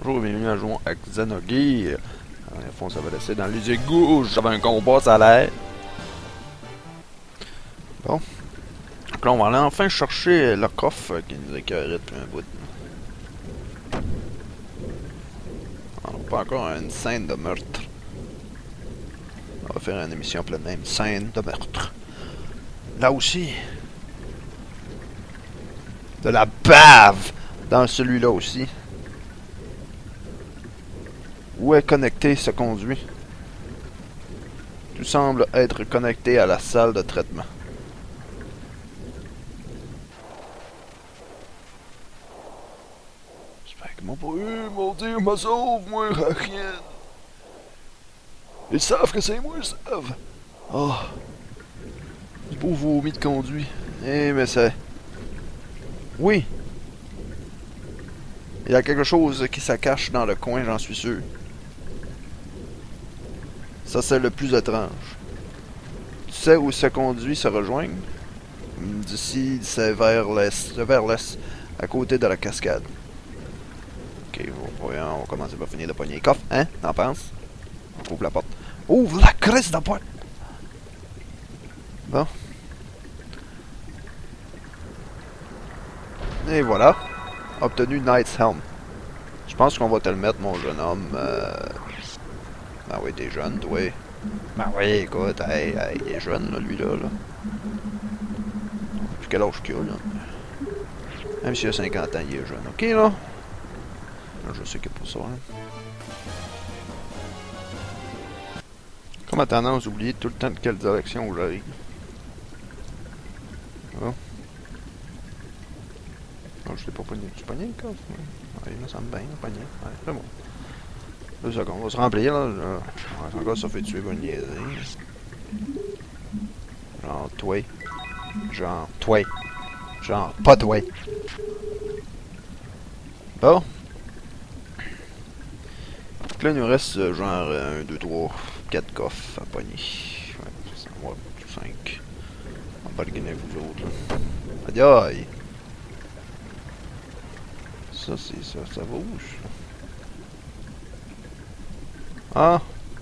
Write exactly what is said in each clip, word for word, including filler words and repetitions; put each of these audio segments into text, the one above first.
Bonjour, bienvenue à jouer à Xenogears. Dans le fond, ça va laisser dans les égouts. J'avais un combat, ça a l'air. Bon. Donc là, on va aller enfin chercher le coffre qui nous écœurait depuis un bout. On n'a pas encore une scène de meurtre. On va faire une émission pleine même. Scène de meurtre. Là aussi. De la bave dans celui-là aussi. Où est connecté ce conduit? Tout semble être connecté à la salle de traitement. J'espère qu'ils m'ont pas eu, mon Dieu, me sauve, moi, rien. Ils savent que c'est moi, ils savent. Oh. Du beau vomi de conduit. Eh, mais c'est... Oui. Il y a quelque chose qui se cache dans le coin, j'en suis sûr. Ça, c'est le plus étrange. Tu sais où ce conduit se rejoignent? D'ici, c'est vers l'est. Vers l'est, à côté de la cascade. Ok, voyons, on va commencer par finir de pogner les coffres. Hein? T'en penses? On ouvre la porte. Ouvre la crisse de la porte! Bon. Et voilà. Obtenu Knight's Helm. Je pense qu'on va te le mettre, mon jeune homme. Euh... Ben oui, t'es jeune, toi. Ben oui, écoute, hey, hey, il est jeune, là, lui, là. là. Puis quel âge qu'il a, là? Même s'il a cinquante ans, il est jeune. Ok, là? Je sais qu'il n'y a pas ça, là. Comme à tendance, j'oublie tout le temps de quelle direction j'arrive. Oh. Non, je l'ai pas pogné. Tu pogné le coffre? Ouais, il me semble bien, pogné. Ouais, c'est bon. Deux secondes, on va se remplir, là. Ouais, encore, ça fait tuer une niaiserie. Genre, toi. Genre, toi. Genre, pas toi. Bon. Donc là, il nous reste genre un, deux, trois, quatre coffres à pogner. Ouais, ça va, cinq. On va pas le gagner avec vous autres, là. Aïe aïe. Ça, c'est ça, ça bouge. Ah!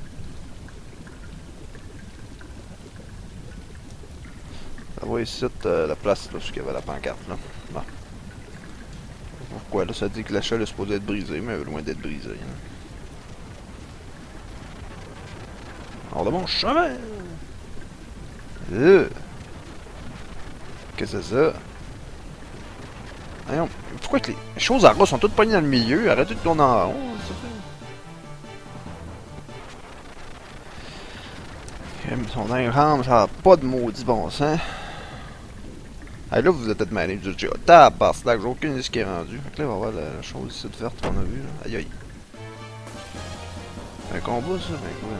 Ça va ici, euh, la place là, où il y avait la pancarte là. Bon. Pourquoi là, ça dit que l'échelle est supposée être brisée, mais elle est loin d'être brisée. Hein. Hors de mon chemin! Euh. Qu'est-ce que c'est ça? Voyons, pourquoi que les choses à ras sont toutes pognées dans le milieu? Arrêtez de tourner en rond, ça fait. Son dingue, ça n'a pas de maudit bon sens. Ah là, vous êtes peut-être malé du jeu. Tabarnak, j'ai aucune idée de ce qui est rendu. Fait que là, on va voir la chose ici de verte qu'on a vu. Là. Aïe aïe. Un combat, ça? Ben quoi?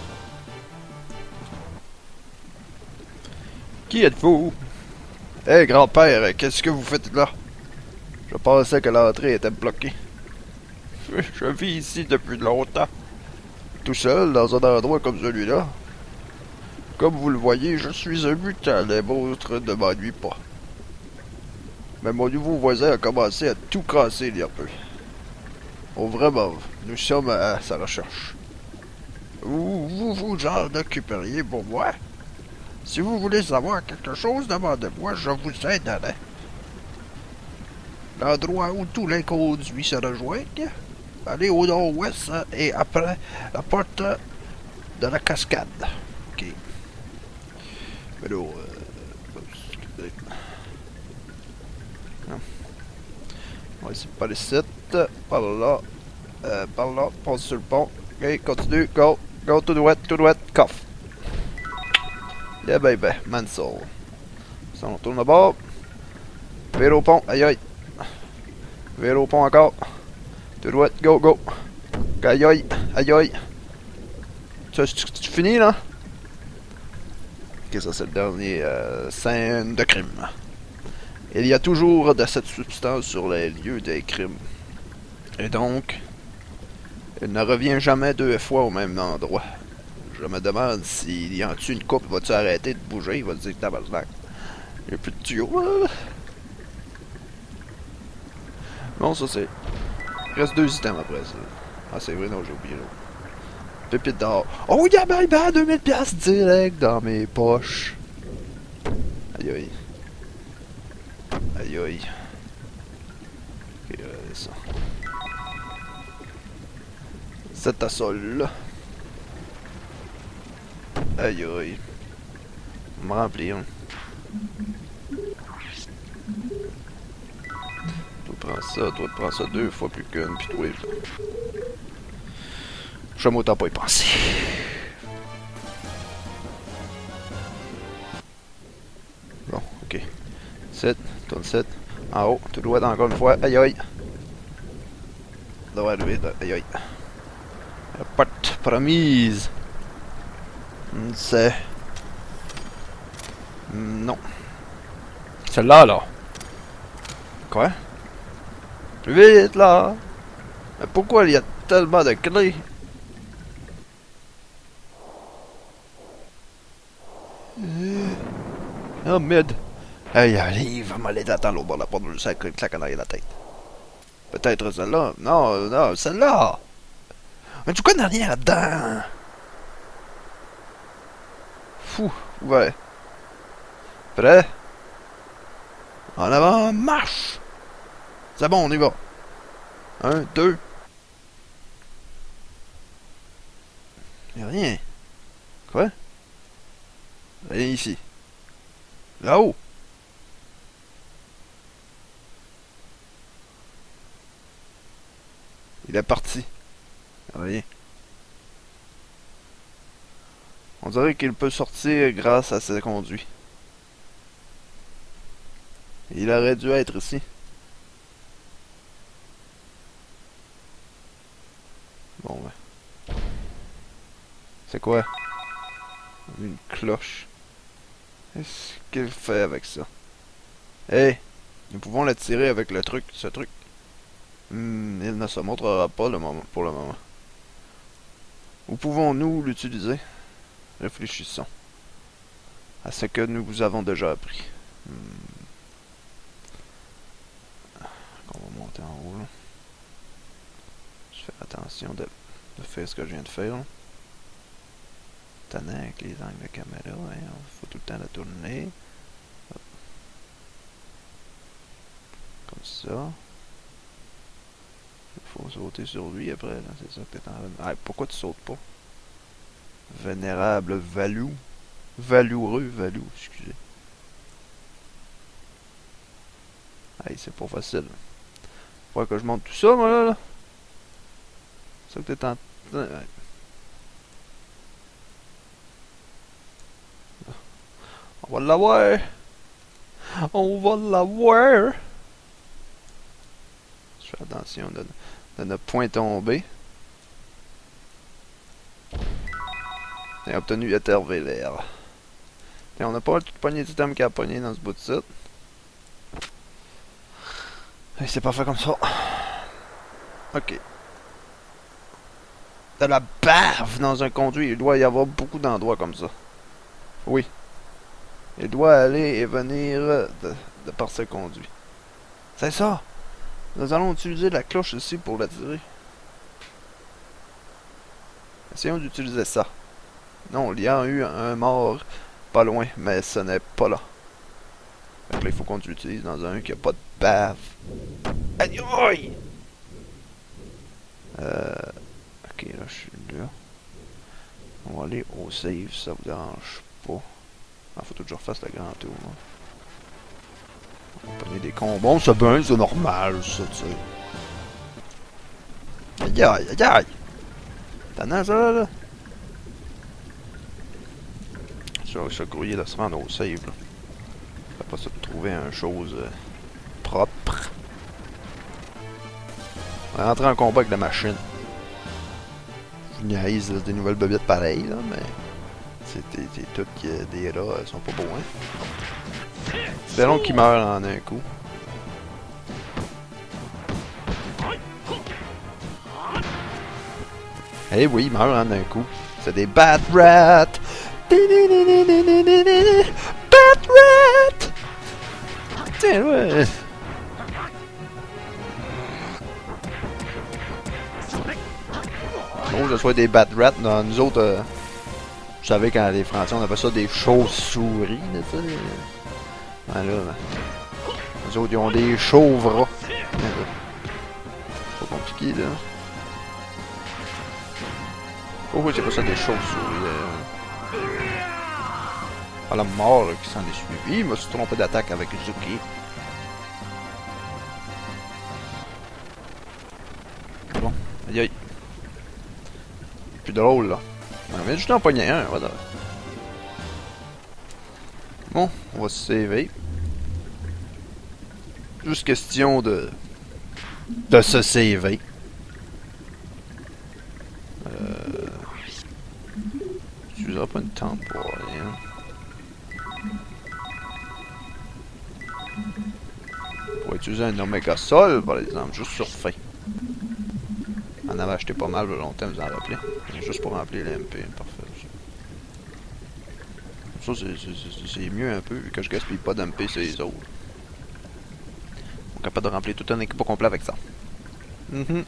Qui êtes-vous? Hé, hey, grand-père, qu'est-ce que vous faites là? Je pensais que l'entrée était bloquée. Je vis ici depuis longtemps. Tout seul, dans un endroit comme celui-là. Comme vous le voyez, je suis un mutant, les vôtres ne m'ennuient pas. Mais mon nouveau voisin a commencé à tout casser il y a peu. Oh vraiment, nous sommes à sa recherche. Vous vous, vous en occuperiez pour moi? Si vous voulez savoir quelque chose, demandez-moi, je vous aiderai. L'endroit où tous les conduits se rejoignent, allez au nord-ouest et après la porte de la cascade. Ok. Mais là, euh... non. On va essayer par ici, par là, euh, par là, passe sur le pont. Ok, continue, go, go to the wet, to the wet, cough. Yeah baby, Mansell. Ça, on tourne à bord. Vers au pont, aïe aïe. Vers au pont encore. To the wet, go, go. Aïe aïe, aïe aïe. Tu, tu, tu finis là? Ok, ça c'est le dernier euh, scène de crime. Il y a toujours de cette substance sur les lieux des crimes. Et donc, il ne revient jamais deux fois au même endroit. Je me demande s'il y en tue une coupe, va-tu arrêter de bouger? Il va dire tabarnak. Il n'y a plus de tuyaux. Bon, ça c'est Il reste deux items après ça. Ah, c'est vrai, non, j'ai oublié l'autre. Pépite d'or. Oh, yeah, bye bye, deux mille piastres direct dans mes poches. Aïe aïe. Aïe aïe. Ok, regardez ça. C'est à sol là. Aïe aïe. On me remplir. Toi prends ça, toi prends ça deux fois plus qu'une, pis toi. Je m'autant pas y penser. Bon, ok. sept, tourne sept. En haut, tout droit encore une fois. Aïe aïe. Droit, aïe aïe. Porte promise. C'est... Non. Celle-là, là. Quoi? Plus vite, là. Mais pourquoi il y a tellement de clés? Oh, merde. Aïe, aïe, il va m'aller d'attendre au bord de la porte de sac, claque en arrière de la tête. Peut-être celle-là. Non, non, celle-là. Mais tu connais rien là-dedans. Fou, ouais. Prêt? En avant, marche! C'est bon, on y va. Un, deux. Y'a rien. Quoi? Rien ici. Là-haut. Il est parti. Y'a rien. On dirait qu'il peut sortir grâce à ses conduits. Il aurait dû être ici. Bon, ben. C'est quoi? Une cloche. Qu'est-ce qu'il fait avec ça? Hey! Nous pouvons la tirer avec le truc, ce truc. Hmm, il ne se montrera pas le moment, pour le moment. Où pouvons-nous l'utiliser? Réfléchissons à ce que nous vous avons déjà appris. Hmm. On va monter en haut, là. Je fais attention de, de faire ce que je viens de faire, là. Tannant avec les angles de caméra, hein. Il faut tout le temps la tourner. Hop. Comme ça. Il faut sauter sur lui après, là. C'est ça que t'es en train de... Ah, pourquoi tu sautes pas? Vénérable Valou. Valoureux Valou, excusez. Hey, c'est pas facile. Faut que je monte tout ça, moi, là. là. C'est ça que t'es en... Ouais. On va l'avoir. On va l'avoir. Je fais attention de, de ne point tomber. Et obtenu Ethervélaire. Et on n'a pas tout pogné d'items qu'il y a pogné dans ce bout de site. Et c'est parfait comme ça. Ok. De la bave dans un conduit. Il doit y avoir beaucoup d'endroits comme ça. Oui. Il doit aller et venir de, de par ce conduit. C'est ça. Nous allons utiliser la cloche ici pour l'attirer. Essayons d'utiliser ça. Non, il y a eu un mort pas loin, mais ce n'est pas là. Donc là, il faut qu'on l'utilise dans un qui n'a pas de bave. Aïe aïe! Euh... Ok, là, je suis là. On va aller au save, ça vous dérange pas. Ah, faut toujours faire le grand tour. Hein. On va pogner des combons, c'est bien, c'est normal, ça, tu sais. Aïe aïe aïe aïe! T'as ça là, là? Sur ce courrier de se rendre au save, là. Fait pas ça de trouver une chose euh, propre. On va rentrer en combat avec la machine. Je niaise, des nouvelles bobettes pareilles, là, mais... C'est tout qui des rats, elles sont pas beaux, hein. Espérons qu'ils meurent en un coup. Eh hey, oui, ils meurent en un coup. C'est des Bat Rats! Bat Rat! Tiens, ouais! chose, que ce soit des bat rats. Dans nous autres, euh, vous savez, quand les Français, on appelle ça des chauves-souris, là, tu sais. Ben là, ben, nous autres, ils ont des chauves-rats. C'est pas compliqué, là. Oh oui, c'est pas ça, des chauves-souris, là. Ah, la mort, là, qui s'en est suivi. Il m'a se trompé d'attaque avec Zuki. Bon, aïe aïe. Plus drôle, là. On vient juste d'en pogner un, voilà. Bon, on va se saver. Juste question de... de se saver. Euh... Tu n'utiliseras pas une tente pour rien. Pour utiliser un Omega Sol, par exemple, juste sur fin. On avait acheté pas mal longtemps, vous en rappelez. Juste pour remplir les M P, parfait. Ça, c'est mieux un peu, vu que je gaspille pas d'M P sur les autres. On est capable de remplir tout un équipe complet avec ça. Mm-hmm.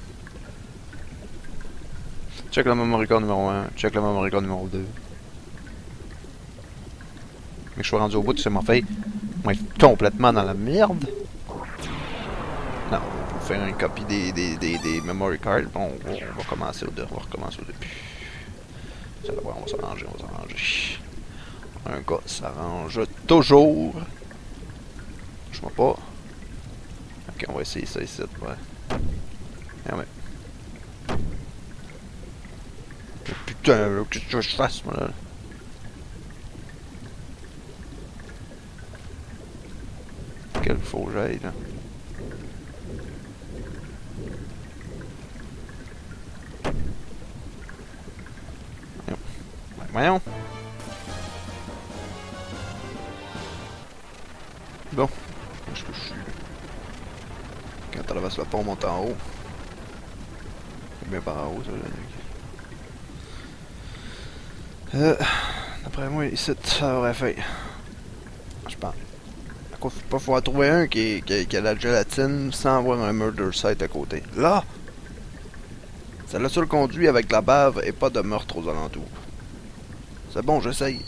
Check la memory card numéro un, check la memory card numéro deux. Mais je suis rendu au bout, ça m'a fait moi, complètement dans la merde. Non, on va faire une copie des, des, des, des memory cards. Bon, on, on va commencer au, on va recommencer au début. Ça va, on va s'arranger, on va s'arranger. Un gars s'arrange toujours. Je vois pas. Ok, on va essayer ça ici. Ouais. Ah ouais. Putain, qu'est-ce que je fasse, moi là? Quel faut que j'aille là? Voyons. Bon. Où est-ce que je suis? Quand elle traverse le pont, on monte en haut. C'est bien par en haut, ça, là. Euh, D'après moi, ici, ça aurait fait. Je pense. Il faut pas pouvoir trouver un qui, qui, qui a la gélatine sans avoir un murder site à côté. Là! C'est le seul conduit avec de la bave et pas de meurtre aux alentours. C'est bon, j'essaye.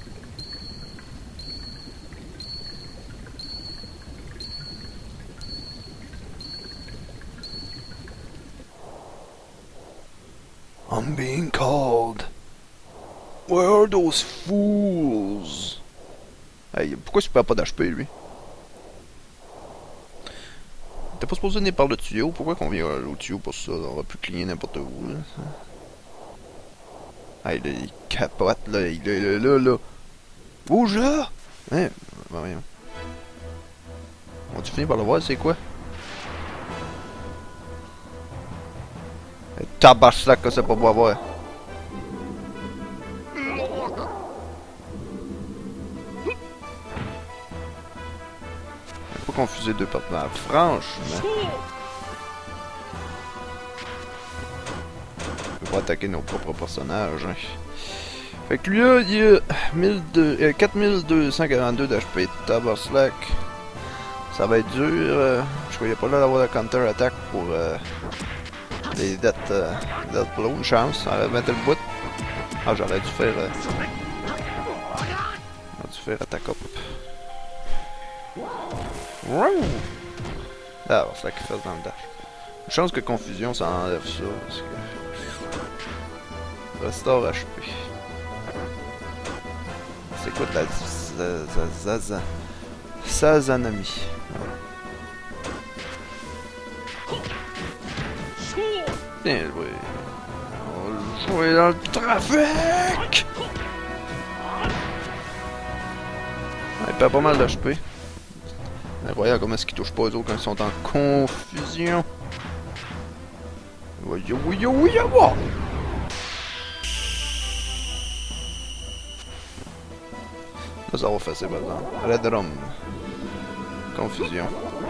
I'm being called. Where are those fools? Hey, pourquoi il perd pas d'H P, lui? T'es pas supposé venir par le tuyau? Pourquoi qu'on vient au tuyau pour ça? On va plus cligner n'importe où, là. Hey, là, il capote, là. Il est là, là, là. Bouge, là! Hein? Ben, voyons. On va-tu finir par le voir, c'est quoi? Tabarnak que c'est pas pour avoir. Faut pas confuser deux partenaires. Franchement. On peut pas attaquer nos propres personnages. Hein. Fait que lui là, il a quatre mille deux cent quarante-deux d'H P. Tabarnak. Ça va être dur. Euh, je croyais pas là d'avoir la counter-attack pour euh, les death, euh, death blow. Une chance. Ça aurait mettre le bout. Ah, j'aurais dû faire. Euh, j'aurais dû faire attaque up. Wow! Ah, c'est là qu'il fait dans le dash. Une chance que confusion ça enlève ça. Parce que... Restore H P. C'est quoi de la Zaza? Sazanami. Bien joué. On va jouer dans le trafic! Il perd pas mal d'H P. Incroyable comment est-ce qu'ils touchent pas eux autres quand ils sont en confusion. Oui, oui, oui, oui, oui. Là, ça va faire c'est par exemple. Red Drum. Confusion.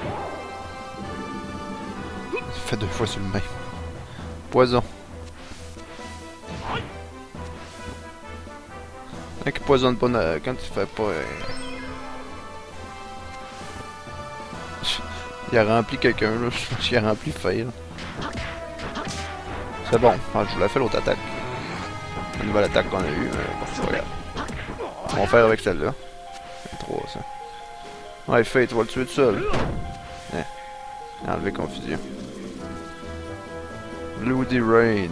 Ça fait deux fois sur le même. Poison. Quand il poisonne pas, quand il fait pas... Euh... Il a rempli quelqu'un là, je pense qu'il a rempli fail. C'est bon, ah, je voulais faire l'autre attaque. La nouvelle attaque qu'on a eue, mais bon, c'est pas grave. On va faire avec celle-là. trois, ça. Ouais, Fate, tu vas le tuer tout seul. Eh. Enlever confusion. Bloody Rain.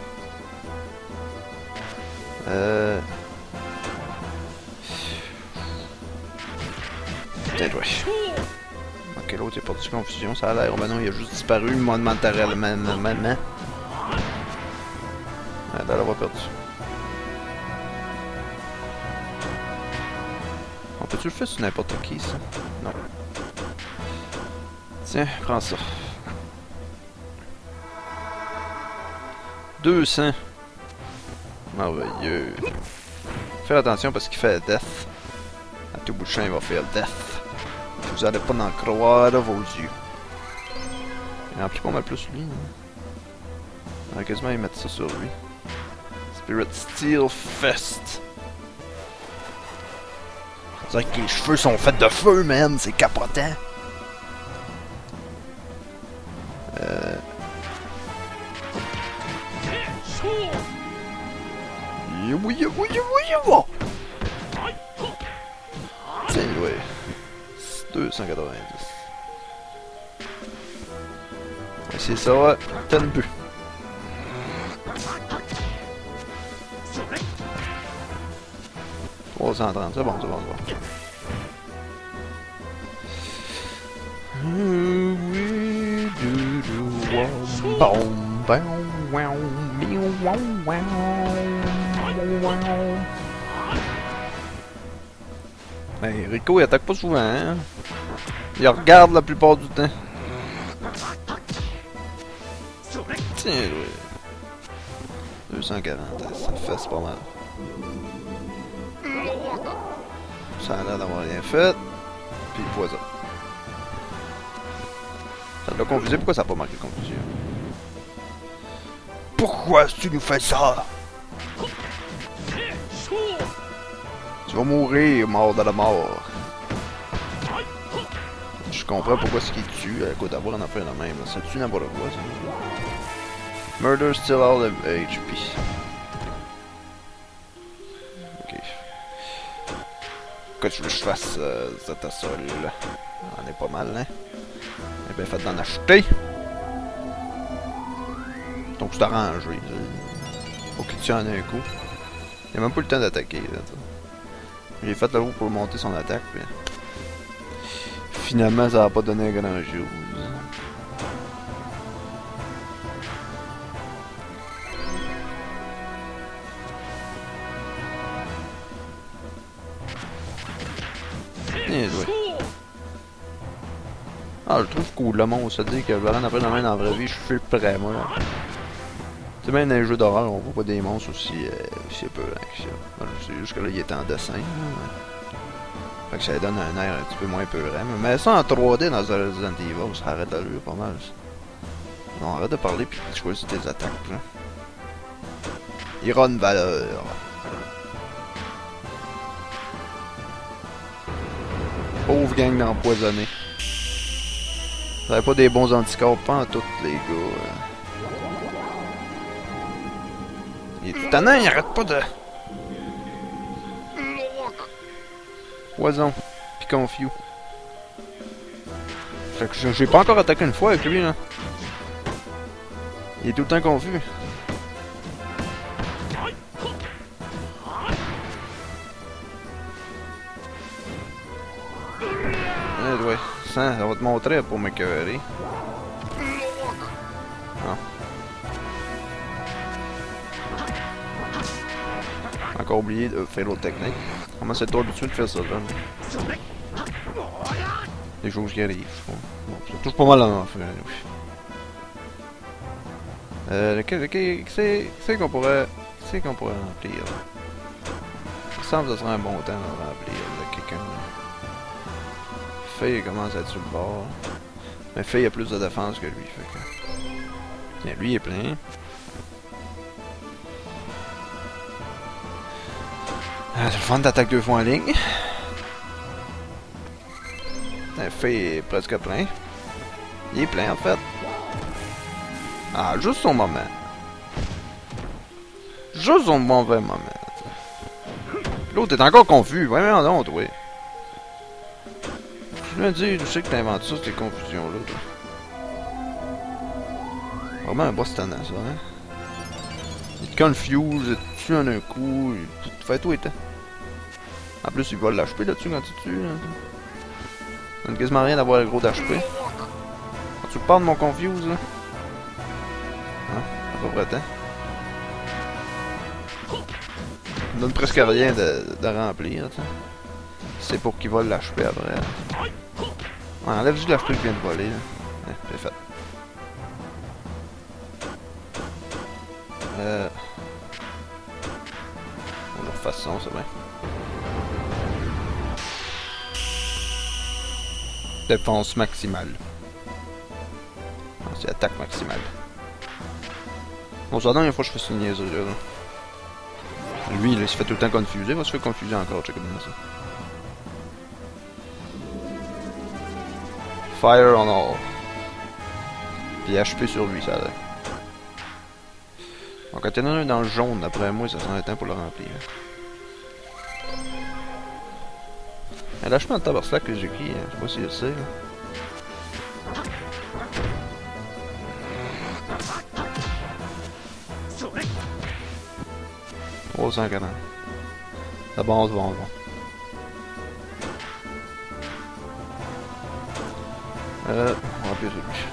Euh... Peut-être, ouais. Ok, l'autre il a perdu confusion, ça a l'air. Ben non, il a juste disparu momentanément. Ouais, là, l'avoir perdu. On peut-tu le faire sur n'importe qui, ça? Non. Tiens, prends ça. deux cents. Merveilleux. Faire attention parce qu'il fait death. À tout bout de champ, il va faire death. Vous allez pas en croire vos yeux. Il remplit pas mal plus lui. Hein. On va quasiment y mettre ça sur lui. Spirit Steel Fest. On dirait que les cheveux sont faits de feu, man. C'est capotant. Euh... Oui, oui, oui, oui, tiens, ouais. deux cent quatre-vingt-dix. C'est ça, ouais. T'as une but. trois cent trente, c'est bon, c'est bon, c'est bon. Hey, Rico il attaque pas souvent, hein? Il regarde la plupart du temps. Tiens, oui. deux cent quarante, ça fait, c'est pas mal. Ça a l'air d'avoir rien fait. Puis le poison. Ça l'a confusé, pourquoi ça n'a pas marqué confusion? Pourquoi tu nous fais ça? Tu vas mourir, mort de la mort. Je comprends pourquoi ce qui tue à cause d'avoir un affaire de même. Ça tue n'importe quoi, ça. Murder still all of H P. Ok. Pourquoi tu veux que je fasse euh, Zetasol là? On est pas mal, hein? Eh bien, fait d'en acheter. Donc, c'est arrangé. Faut qu'il tue en un coup. Il a même pas le temps d'attaquer. J'ai fait le roue pour monter son attaque. Puis... finalement, ça va pas donné grand chose. Bien joué. Ah, je trouve cool le monstre, ça dit que Valorant après la main dans la vraie vie, je suis prêt, moi. C'est même dans les jeux d'horreur, on voit pas des monstres aussi, euh, aussi peu hein, que ça. C'est juste que là, il est en dessin. Hein. Fait que ça donne un air un petit peu moins peurant. Mais ça en trois D dans Resident Evil, ça arrête d'allure pas mal. Ça. Non, arrête de parler puis tu choisis tes attaques. Là. Il aura une valeur. Pauvre gang d'empoisonnés. Vous avez pas des bons anticorps, pas en tout, les gars. Il est tannant, il arrête pas de... Poison. Puis confus. Fait que j'ai pas encore attaqué une fois avec lui, là. Il est tout le temps confus. Ouais, ouais. Ça, ça va te montrer pour m'écœurer. Ah. Encore oublié de faire l'autre technique. Comment c'est toi habitué de faire ça, là? Des choses qui arrivent, je crois. Bon, ça touche pas mal à l'enfer, oui. Euh, lequel, lequel, c'est qu'on pourrait, c'est qu'on pourrait remplir, là? Il semble que ce serait un bon temps de remplir, là, quelqu'un, là. Faye commence à être sur le bord. Mais Faye a plus de défense que lui, fait que... Tiens, lui il est plein. Ah, c'est le fun d'attaque deux fois en ligne. Faye est presque plein. Il est plein en fait. Ah, juste son moment. Juste au mauvais moment. L'autre est encore confus. Ouais, mais non, oui. Je viens de dire, je sais que t'inventes ça, ces confusions-là. Vraiment un boss tannant, ça, hein. Il te confuse, il te tue en un coup, il te fait tout et temps. En plus, il vole l'H P là-dessus quand tu tues. Là. Ça donne quasiment rien d'avoir le gros d'H P. Quand tu parles de mon confuse, là. Hein, à peu près temps. Il donne presque rien de, de remplir, tu sais. C'est pour qu'il vole l'H P après. Ouais, enlève juste l'H P qu'il vient de voler, là. Ouais, c'est fait. Euh... On leur fasse ça, c'est bien. Défense maximale. C'est attaque maximale. Bon, ça dernière fois que je fais cette niaiserie là. là. Lui, là, il se fait tout le temps confuser. Il va se faire confuser encore, check bien ça. Fire on all. Puis H P sur lui, ça a l'air. Bon, quand il y en a un dans le jaune, après moi, ça sera un temps pour le remplir. Un lâchement de tabarnak que j'ai pris, hein. Je sais pas si je le sais. Là. trois cent quarante. C'est bon, c'est bon, c'est bon. Euh, on va remplir celui.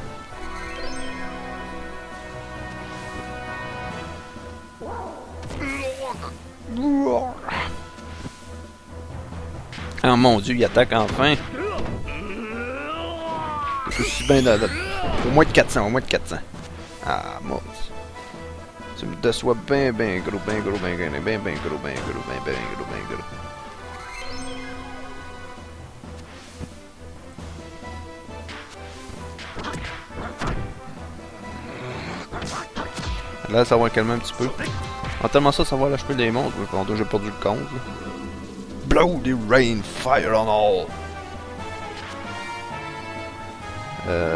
Oh mon dieu, il attaque enfin! Je suis bien dans, dans, au moins de quatre cents, au moins de quatre cents. Ah, moi. Tu me déçois bien, bien gros, bien gros, bien gros, bien, bien gros, bien gros, bien, bien gros, bien gros. Là, ça va calmer un petit peu. En tellement ça, ça va l'H P des monstres, mais pendant j'ai perdu le compte. Là. Bloody rain, fire on all! Euh...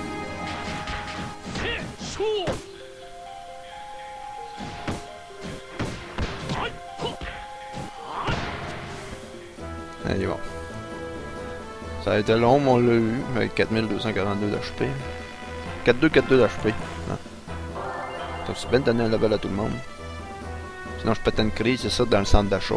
Allez, bon. Ça a été long, mais on l'a eu, avec quatre mille deux cent quarante-deux d'H P. quatre-deux quatre-deux d'H P. Ça c'est bien de donner un level à tout le monde. Sinon je pète une crise, c'est ça, dans le centre d'achat.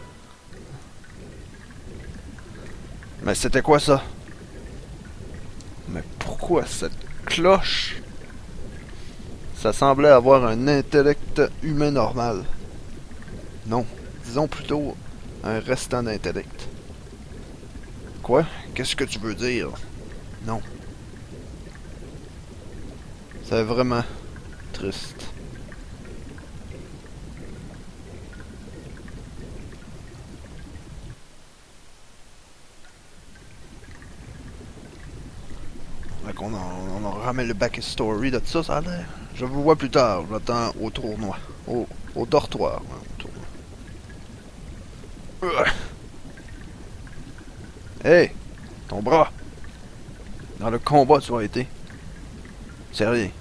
Mais c'était quoi ça? Mais pourquoi cette cloche? Ça semblait avoir un intellect humain normal. Non, disons plutôt un restant d'intellect. Quoi? Qu'est-ce que tu veux dire? Non. C'est vraiment triste. On, on, on ramène le backstory de ça, ça a l'air. Je vous vois plus tard, j'attends au tournoi. Au, au dortoir. Ouais, au tournoi. Hey! Ton bras! Dans le combat, tu as été. Sérieux.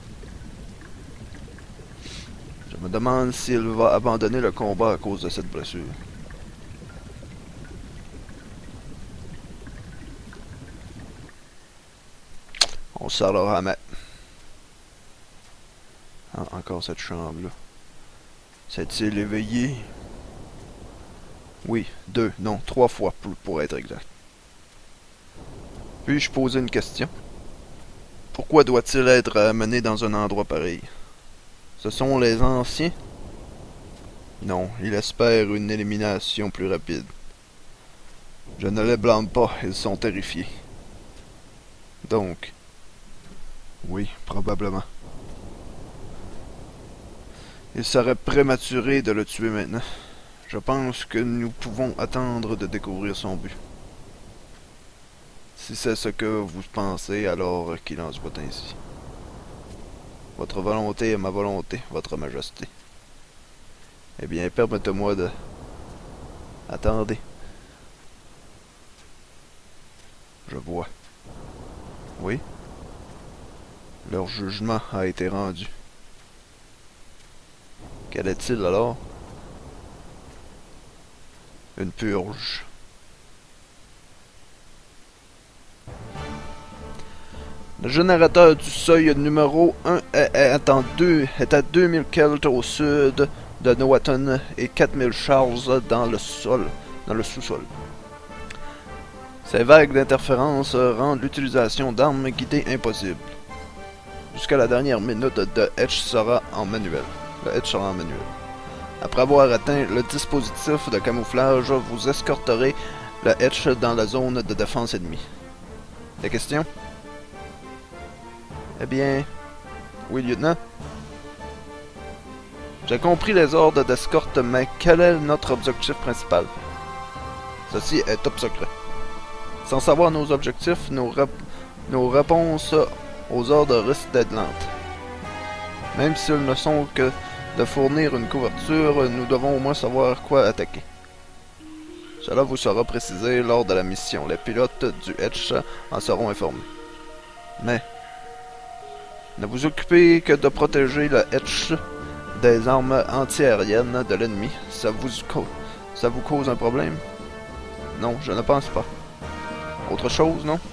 Je me demande s'il va abandonner le combat à cause de cette blessure. On sort le ramet. Ah, encore cette chambre-là. S'est-il éveillé? Oui, deux, non, trois fois pour, pour être exact. Puis-je poser une question? Pourquoi doit-il être amené dans un endroit pareil? Ce sont les anciens? Non, il espère une élimination plus rapide. Je ne les blâme pas, ils sont terrifiés. Donc... Oui, probablement. Il serait prématuré de le tuer maintenant. Je pense que nous pouvons attendre de découvrir son but. Si c'est ce que vous pensez, alors qu'il en soit ainsi. Votre volonté est ma volonté, votre majesté. Eh bien, permettez-moi de... Attendez. Je vois. Oui? Leur jugement a été rendu. Quel est-il alors? Une purge. Le générateur du seuil numéro un est, est, en deux, est à deux mille kelts au sud de Noaton et quatre mille charles dans le sol, dans le sous-sol. Ces vagues d'interférences rendent l'utilisation d'armes guidées impossible. Jusqu'à la dernière minute, le Etch sera en manuel. Le Etch sera en manuel. Après avoir atteint le dispositif de camouflage, vous escorterez le Etch dans la zone de défense ennemie. Des questions? Eh bien... Oui, lieutenant? J'ai compris les ordres d'escorte, mais quel est notre objectif principal? Ceci est top secret. Sans savoir nos objectifs, nos, rép nos réponses aux ordres risquent d'être lentes. Même s'ils ne sont que de fournir une couverture, nous devons au moins savoir quoi attaquer. Cela vous sera précisé lors de la mission. Les pilotes du Etch en seront informés. Mais, ne vous occupez que de protéger le Etch des armes antiaériennes de l'ennemi. Ça vous, ça vous cause un problème? Non, je ne pense pas. Autre chose, non?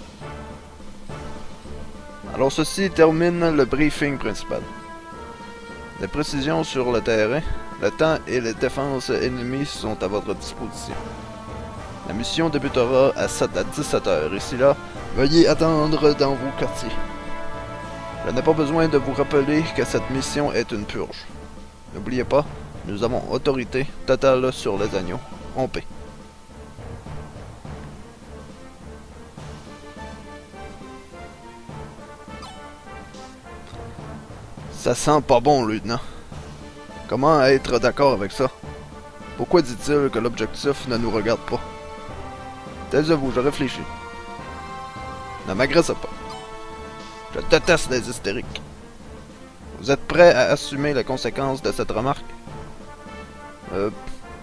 Alors ceci termine le briefing principal. Les précisions sur le terrain, le temps et les défenses ennemies sont à votre disposition. La mission débutera à, sept, à dix-sept heures. Ici là, veuillez attendre dans vos quartiers. Je n'ai pas besoin de vous rappeler que cette mission est une purge. N'oubliez pas, nous avons autorité totale sur les agneaux. On paie. Ça sent pas bon, lieutenant. Comment être d'accord avec ça? Pourquoi dit-il que l'objectif ne nous regarde pas? Taisez-vous, je réfléchis. Ne m'agressez pas. Je déteste les hystériques. Vous êtes prêts à assumer les conséquences de cette remarque? Euh...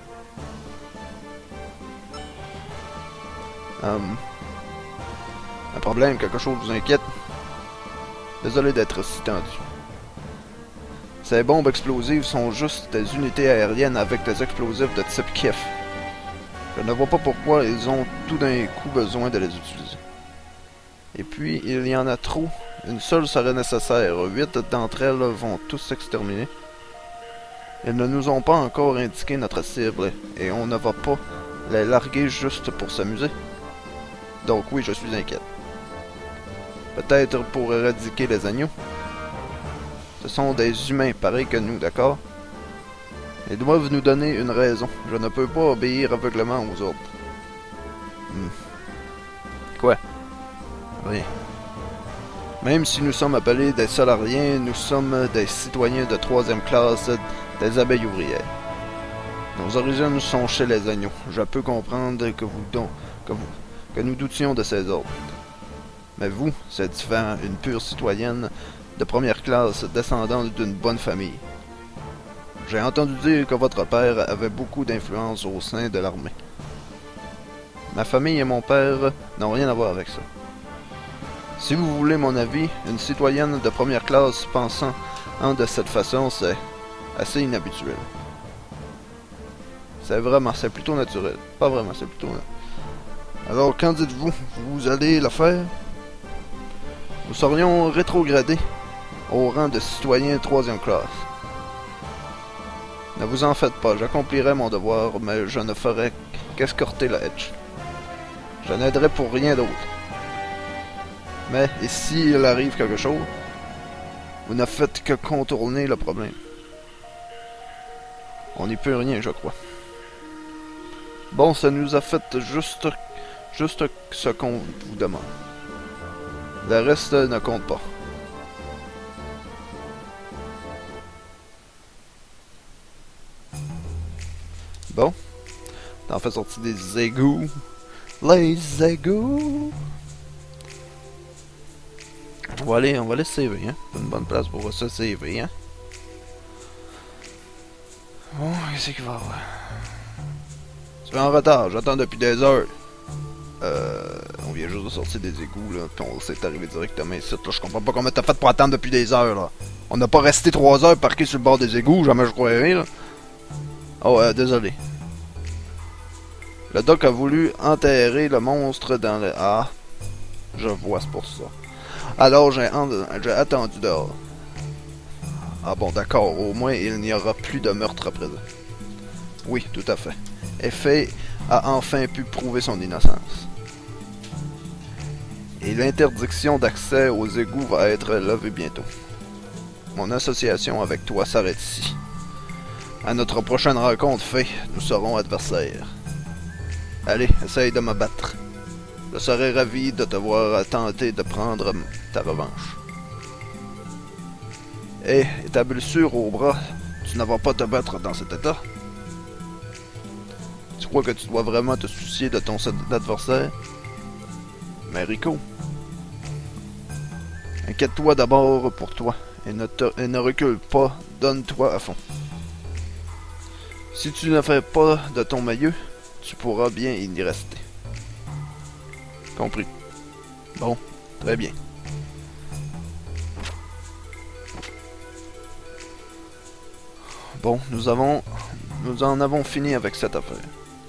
Um... Un problème, quelque chose vous inquiète? Désolé d'être si tendu. Ces bombes explosives sont juste des unités aériennes avec des explosifs de type Kiev. Je ne vois pas pourquoi ils ont tout d'un coup besoin de les utiliser. Et puis, il y en a trop. Une seule serait nécessaire. Huit d'entre elles vont tous s'exterminer. Ils ne nous ont pas encore indiqué notre cible, et on ne va pas les larguer juste pour s'amuser. Donc oui, je suis inquiète. Peut-être pour éradiquer les agneaux. Ce sont des humains pareils que nous, d'accord? Ils doivent nous donner une raison. Je ne peux pas obéir aveuglément aux ordres. Hmm. Quoi? Rien. Même si nous sommes appelés des solariens, nous sommes des citoyens de troisième classe, des abeilles ouvrières. Nos origines sont chez les agneaux. Je peux comprendre que vous, don que vous que nous doutions de ces ordres. Mais vous, c'est différent, une pure citoyenne de première classe, descendante d'une bonne famille. J'ai entendu dire que votre père avait beaucoup d'influence au sein de l'armée. Ma famille et mon père n'ont rien à voir avec ça. Si vous voulez mon avis, une citoyenne de première classe pensant en de cette façon, c'est assez inhabituel. C'est vraiment, c'est plutôt naturel. Pas vraiment, c'est plutôt... Alors, qu'en dites-vous? Vous allez le faire? Nous serions rétrogradés au rang de citoyen troisième classe. Ne vous en faites pas, j'accomplirai mon devoir, mais je ne ferai qu'escorter le Etch. Je n'aiderai pour rien d'autre. Mais, et s'il arrive quelque chose, vous ne faites que contourner le problème. On n'y peut rien, je crois. Bon, ça nous a fait juste, juste ce qu'on vous demande. Le reste ne compte pas. Bon. T'en fais sortir des égouts. Les égouts. On va aller, on va aller saver, hein. C'est une bonne place pour se saver, hein. Bon, qu'est-ce qu'il va y avoir? Tu es en retard, j'attends depuis des heures. Euh, on vient juste de sortir des égouts, là, puis on s'est arrivé directement ici, là. Je comprends pas comment t'as fait pour attendre depuis des heures, là. On n'a pas resté trois heures parqués sur le bord des égouts, jamais je croirais, là. Oh, euh, désolé. Le doc a voulu enterrer le monstre dans le... Ah, je vois, c'est pour ça. Alors, j'ai en... j'ai attendu dehors. Ah bon, d'accord, au moins il n'y aura plus de meurtre à présent. Oui, tout à fait. Effet a enfin pu prouver son innocence. Et l'interdiction d'accès aux égouts va être levée bientôt. Mon association avec toi s'arrête ici. À notre prochaine rencontre, Faye, nous serons adversaires. Allez, essaye de me battre. Je serais ravi de te voir tenter de prendre ta revanche. Hé, et ta blessure au bras, tu ne vas pas te battre dans cet état? Tu crois que tu dois vraiment te soucier de ton adversaire? Mais Rico, inquiète-toi d'abord pour toi et ne, te, et ne recule pas, donne-toi à fond. Si tu ne fais pas de ton mieux, tu pourras bien y rester. Compris. Bon, très bien. Bon, nous avons... Nous en avons fini avec cette affaire.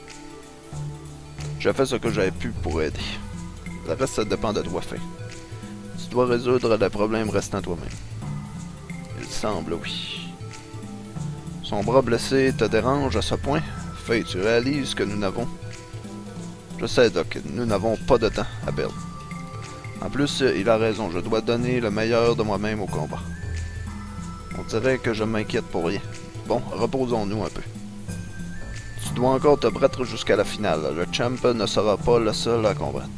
J'ai fait ce que j'avais pu pour aider. Le reste, ça dépend de toi, Faye. Tu dois résoudre les problèmes restants toi-même. Il semble, oui. Son bras blessé te dérange à ce point? Faye, tu réalises que nous n'avons... Je sais, Doc, nous n'avons pas de temps à perdre. En plus, il a raison, je dois donner le meilleur de moi-même au combat. On dirait que je m'inquiète pour rien. Bon, reposons-nous un peu. Tu dois encore te battre jusqu'à la finale. Le champ ne sera pas le seul à combattre.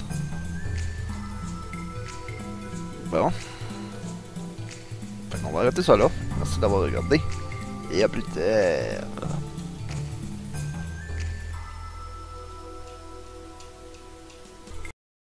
Bon. Fait qu'on va arrêter ça là. Merci d'avoir regardé. Et à plus tard.